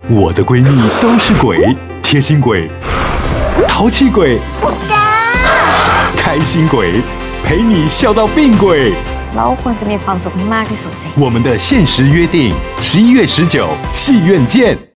我的闺蜜都是鬼，贴心鬼、淘气鬼、开心鬼，陪你笑到病鬼。 เราควรจะมีความสุขให้มากที่สุดสิ。 我们的限时约定，11月19，戏院见。